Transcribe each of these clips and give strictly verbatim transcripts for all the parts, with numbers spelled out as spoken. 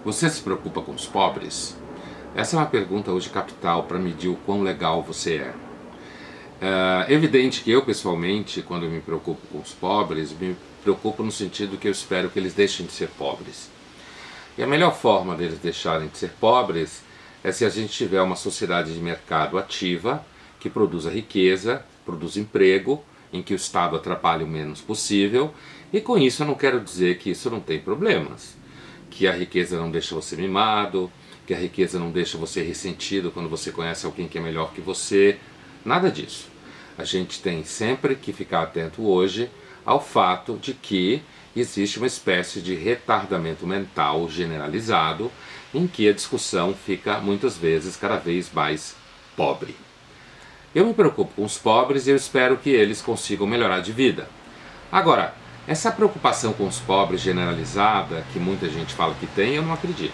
Você se preocupa com os pobres? Essa é uma pergunta hoje capital para medir o quão legal você é. É evidente que eu, pessoalmente, quando eu me preocupo com os pobres, me preocupo no sentido que eu espero que eles deixem de ser pobres. E a melhor forma deles deixarem de ser pobres é se a gente tiver uma sociedade de mercado ativa, que produza riqueza, produza emprego, em que o Estado atrapalhe o menos possível, e com isso eu não quero dizer que isso não tem problemas, que a riqueza não deixa você mimado, que a riqueza não deixa você ressentido quando você conhece alguém que é melhor que você, nada disso. A gente tem sempre que ficar atento hoje ao fato de que existe uma espécie de retardamento mental generalizado em que a discussão fica muitas vezes cada vez mais pobre. Eu me preocupo com os pobres e eu espero que eles consigam melhorar de vida. Agora, essa preocupação com os pobres generalizada, que muita gente fala que tem, eu não acredito.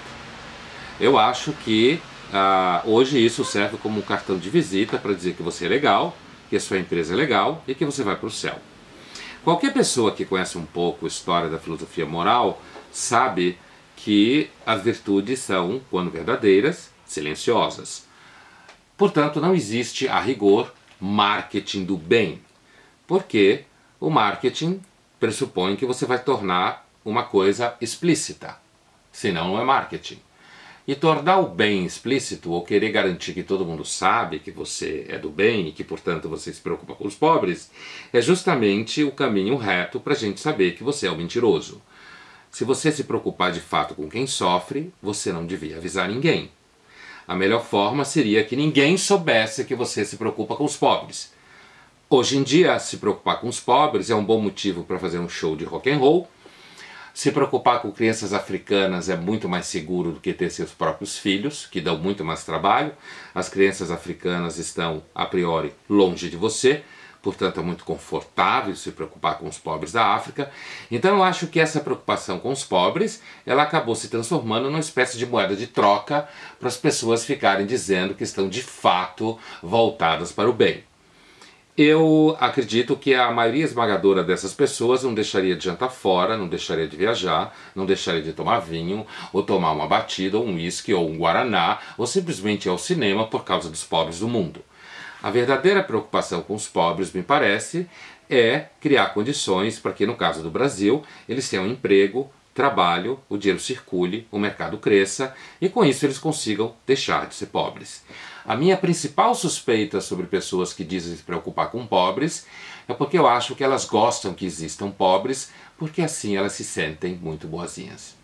Eu acho que ah, hoje isso serve como um cartão de visita para dizer que você é legal, que a sua empresa é legal e que você vai para o céu. Qualquer pessoa que conhece um pouco a história da filosofia moral sabe que as virtudes são, quando verdadeiras, silenciosas. Portanto, não existe, a rigor, marketing do bem, porque o marketing pressupõe que você vai tornar uma coisa explícita, senão não é marketing. E tornar o bem explícito, ou querer garantir que todo mundo sabe que você é do bem e que, portanto, você se preocupa com os pobres, é justamente o caminho reto para a gente saber que você é um mentiroso. Se você se preocupar de fato com quem sofre, você não devia avisar ninguém. A melhor forma seria que ninguém soubesse que você se preocupa com os pobres. Hoje em dia, se preocupar com os pobres é um bom motivo para fazer um show de rock and roll. Se preocupar com crianças africanas é muito mais seguro do que ter seus próprios filhos, que dão muito mais trabalho. As crianças africanas estão, a priori, longe de você, portanto é muito confortável se preocupar com os pobres da África. Então eu acho que essa preocupação com os pobres, ela acabou se transformando numa espécie de moeda de troca para as pessoas ficarem dizendo que estão de fato voltadas para o bem. Eu acredito que a maioria esmagadora dessas pessoas não deixaria de jantar fora, não deixaria de viajar, não deixaria de tomar vinho, ou tomar uma batida, ou um uísque, ou um guaraná, ou simplesmente ir ao cinema por causa dos pobres do mundo. A verdadeira preocupação com os pobres, me parece, é criar condições para que, no caso do Brasil, eles tenham emprego, trabalho, o dinheiro circule, o mercado cresça e com isso eles consigam deixar de ser pobres. A minha principal suspeita sobre pessoas que dizem se preocupar com pobres é porque eu acho que elas gostam que existam pobres, porque assim elas se sentem muito boazinhas.